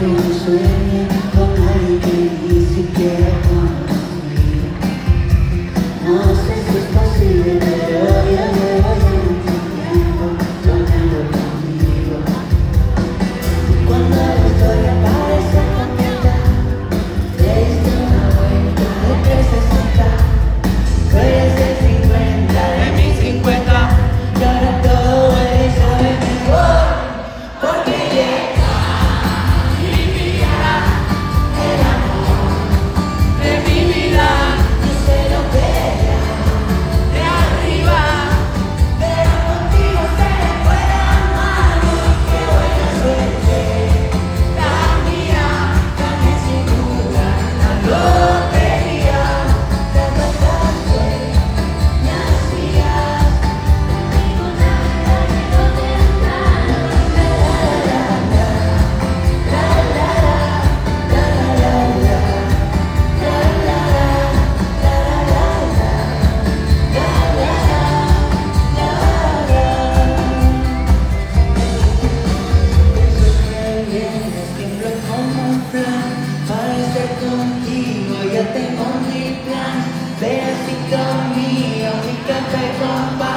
un sueño con alguien que ni siquiera conocí. No sé si es posible, pero ya llevo mucho tiempo soñando conmigo. Cuando la historia parece completa, le diste una vuelta de 360. Tú eres del 50, de mis 50, y ahora todo vuelve y sabe mejor. Porque llega mi vida, el amor de mi vida. Yo sé lo que era de arriba, pero contigo se puede amar. Qué buena suerte la mía, gané sin duda la lotería. Te trataste, me hacías, no digo nada que no te amo. Siempre como un plan para estar contigo. Ya tengo mi plan, pedacito mío, mi café con pan.